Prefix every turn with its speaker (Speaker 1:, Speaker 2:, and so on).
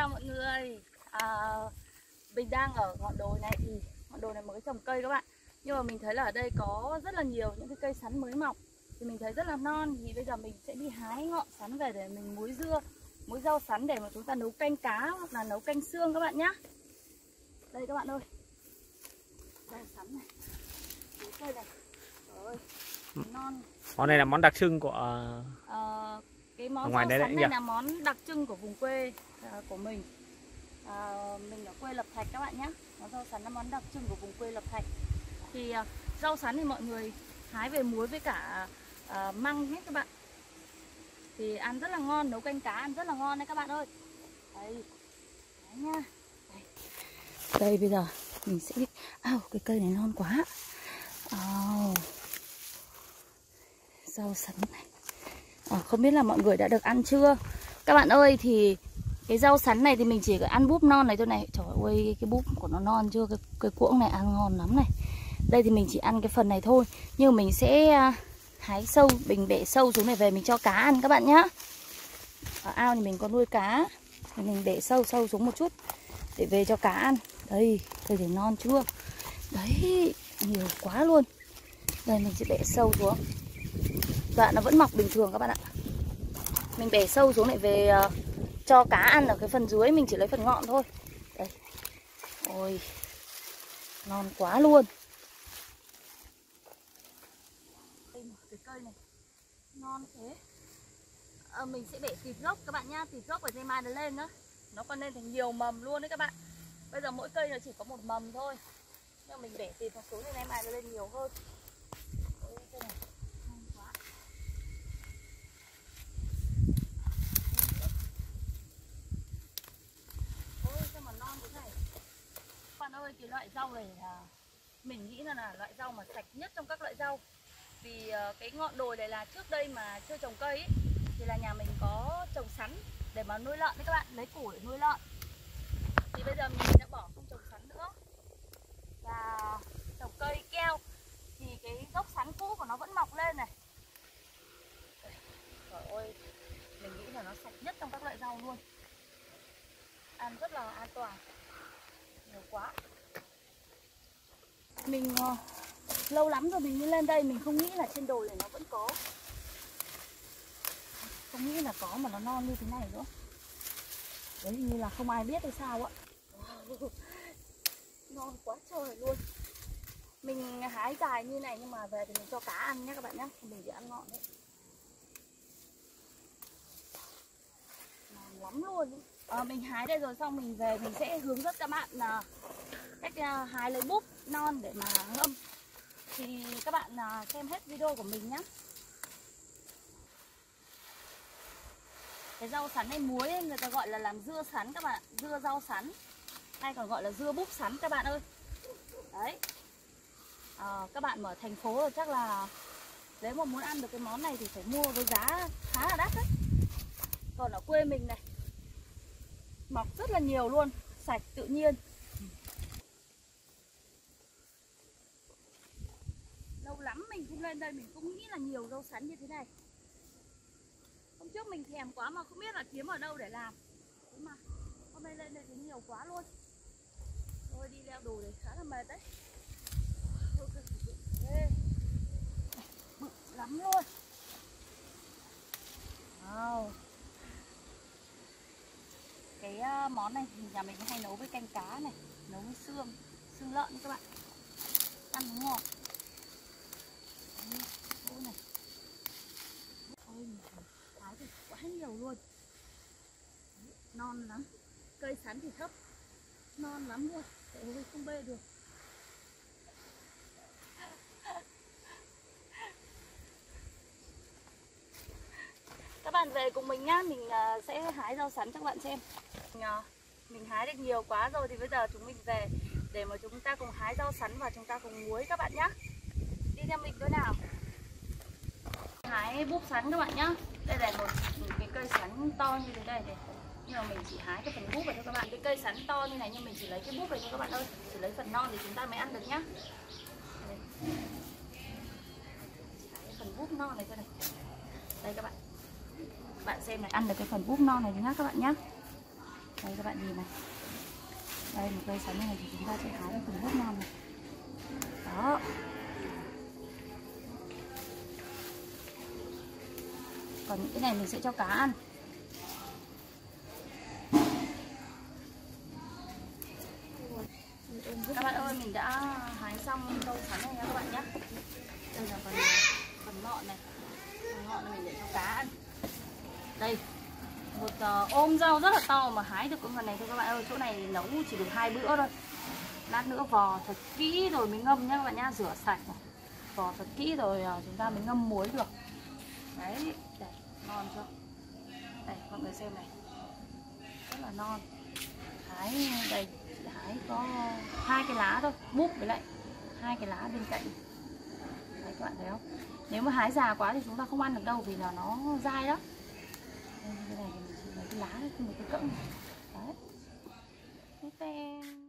Speaker 1: chào mọi người. Mình đang ở ngọn đồi này, thì ngọn đồi này mới trồng cây các bạn. Nhưng mà mình thấy là ở đây có rất là nhiều những cái cây sắn mới mọc, thì mình thấy rất là non. Thì bây giờ mình sẽ đi hái ngọn sắn về để mình muối dưa, muối rau sắn để mà chúng ta nấu canh cá hoặc là nấu canh xương các bạn nhé. Đây các bạn ơi, đây sắn này, cây này, trời ơi, non.
Speaker 2: Món này là món đặc trưng của
Speaker 1: cái món
Speaker 2: ngoài
Speaker 1: rau
Speaker 2: đấy
Speaker 1: sắn này
Speaker 2: nhỉ?
Speaker 1: là món đặc trưng của vùng quê của mình. Mình ở quê Lập Thạch các bạn nhé. Món rau sắn là món đặc trưng của vùng quê Lập Thạch. Thì rau sắn thì mọi người hái về muối với cả măng hết các bạn. Thì ăn rất là ngon, nấu canh cá ăn rất là ngon đấy các bạn ơi. Đây, đấy nha. Đây bây giờ mình sẽ cái cây này non quá. Rau sắn này. Không biết là mọi người đã được ăn chưa các bạn ơi. Thì cái rau sắn này thì mình chỉ ăn búp non này thôi này. Trời ơi, cái búp của nó non chưa. Cái cuỗng này ăn ngon lắm này. Đây thì mình chỉ ăn cái phần này thôi, nhưng mình sẽ hái sâu, mình bẻ sâu xuống này về mình cho cá ăn các bạn nhá. Ở ao thì mình có nuôi cá, thì mình bẻ sâu xuống một chút để về cho cá ăn. Đây, cây thì non chưa. Đấy, nhiều quá luôn. Đây mình sẽ bẻ sâu xuống. Đoạn nó vẫn mọc bình thường các bạn ạ. Mình bẻ sâu xuống lại về cho cá ăn ở cái phần dưới, mình chỉ lấy phần ngọn thôi. Đây. Ôi, non quá luôn. Đây, cái cây này non thế. Mình sẽ bẻ tịt gốc các bạn nhá. Tịt gốc ở đây mai nó lên nữa. Nó còn lên thành nhiều mầm luôn đấy các bạn. Bây giờ mỗi cây nó chỉ có một mầm thôi, nhưng mà mình bẻ tịt một số này mai nó lên nhiều hơn. Ôi, cây này non quá. Ôi, sao mà non thế này. Các bạn ơi, cái loại rau này là mình nghĩ là loại rau mà sạch nhất trong các loại rau. Vì cái ngọn đồi này là trước đây mà chưa trồng cây ấy, thì là nhà mình có trồng sắn để mà nuôi lợn đấy các bạn, lấy củ để nuôi lợn. Thì bây giờ mình đã bỏ không trồng sắn nữa và trồng cây keo, thì cái gốc sắn cũ của nó vẫn mọc lên này. Trời ơi, mình nghĩ là nó sạch nhất trong các loại rau luôn. Ăn rất là an toàn. Nhiều quá. Mình lâu lắm rồi mình mới lên đây, mình không nghĩ là trên đồi này nó vẫn có. Không nghĩ là có mà nó non như thế này nữa. Đấy, hình như là không ai biết hay sao ạ. Non quá trời luôn. Mình hái dài như này nhưng mà về thì mình cho cá ăn nhé các bạn nhé. Mình chỉ ăn ngọn đấy. Non lắm luôn. Mình hái đây rồi, xong mình về mình sẽ hướng dẫn các bạn là cách hái lấy búp non để mà ngâm. Thì các bạn xem hết video của mình nhé. Cái rau sắn này muối ấy, người ta gọi là làm dưa sắn các bạn, dưa rau sắn, hay còn gọi là dưa búp sắn các bạn ơi. Đấy. Các bạn ở thành phố rồi chắc là nếu mà muốn ăn được cái món này thì phải mua với giá khá là đắt đấy. Còn ở quê mình này, mọc rất là nhiều luôn, sạch tự nhiên. Lâu lắm mình không lên đây, mình không nghĩ là nhiều rau sắn như thế này. Hôm trước mình thèm quá mà không biết là kiếm ở đâu để làm. Thế mà hôm nay lên đây thấy nhiều quá luôn. Thôi đi leo đồi này khá là mệt đấy. Bự lắm luôn. Wow. Cái món này thì nhà mình hay nấu với canh cá này, nấu với xương lợn các bạn. Ăn nó ngọt. Đây này. Ôi, hái thì quá nhiều luôn. Non lắm. Cây sắn thì thấp, non lắm luôn. Ôi, không bê được. Các bạn về cùng mình nhá, mình sẽ hái rau sắn cho các bạn xem. Mình hái được nhiều quá rồi thì bây giờ chúng mình về để mà chúng ta cùng hái rau sắn và chúng ta cùng muối các bạn nhá. Đi theo mình thôi nào. Hái búp sắn các bạn nhá. Đây là một cái cây sắn to như thế này này. Nhưng mà mình chỉ hái cái phần búp này thôi các bạn. Cái cây sắn to như này nhưng mình chỉ lấy cái búp này thôi các bạn ơi. Chỉ lấy phần non thì chúng ta mới ăn được nhá. Cái phần búp non này thôi này. Đây các bạn. Bạn xem này, ăn được cái phần búp non này nhá các bạn nhá. Đây các bạn nhìn này. Đây một cây sắn này thì chúng ta sẽ hái được từng lớp non này. Đó. Còn những cái này mình sẽ cho cá ăn. Các bạn ơi, mình đã hái xong rau sắn này nha các bạn nhé. Đây là phần ngọn này. Phần ngọn này mình để cho cá ăn. Đây, một ôm rau rất là to mà hái được con phần này thôi các bạn ơi. Chỗ này nấu chỉ được 2 bữa thôi. Lát nữa vò thật kỹ rồi mới ngâm nhá các bạn nhá. Rửa sạch này, vò thật kỹ rồi chúng ta mới ngâm muối được. Đấy, đây, ngon chưa? Đây, mọi người xem này. Rất là non. Hái đây, hái có 2 cái lá thôi, búp với lại 2 cái lá bên cạnh. Đấy các bạn thấy không? Nếu mà hái già quá thì chúng ta không ăn được đâu vì là nó dai lắm. Đây, cái này thì mình chỉ lấy cái lá thôi, không được cái cỡ này. Đấy. Tên